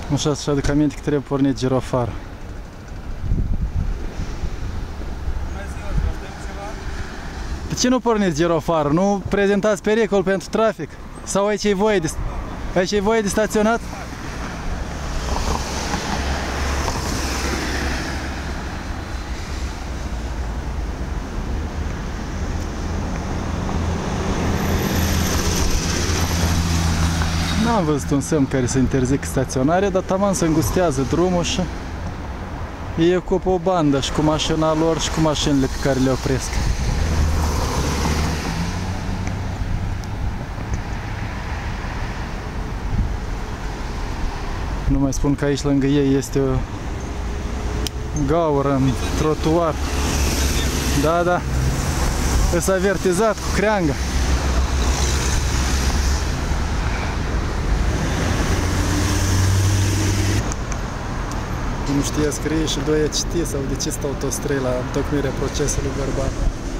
Așa, să-și aduc aminte că trebuie pornit girofarul. De ce nu porniți girofarul? Nu prezentați pericol pentru trafic? Sau aici e voie de staționat? N-am văzut un semn care să interzică staționarea, dar taman se îngustează drumul și ei ocupă o bandă și cu mașina lor și cu mașinile pe care le opresc. Nu mai spun că aici lângă ei este o gaură în trotuar. Da, da. S-a avertizat cu creangă. Nu știe scrie și doi a citi sau de ce stau toți trei la întocmirea procesului verbal.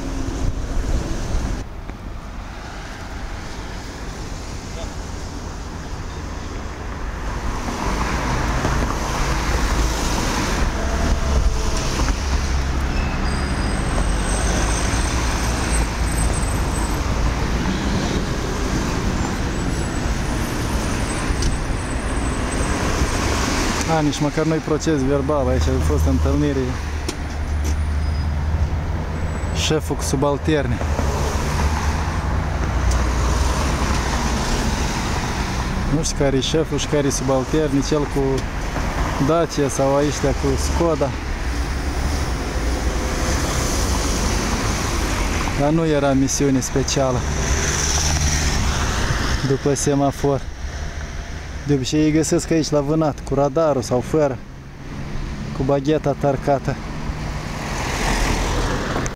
Nici măcar nu-i proces verbal, aici a fost întâlnire șeful cu subalterni. Nu știu care e șeful și care e subalterni, cel cu Dacia sau aici cu Skoda. Dar nu era misiune specială după semafor. De obicei îi găsesc aici la vânat, cu radarul sau fără, cu bagheta tarcată.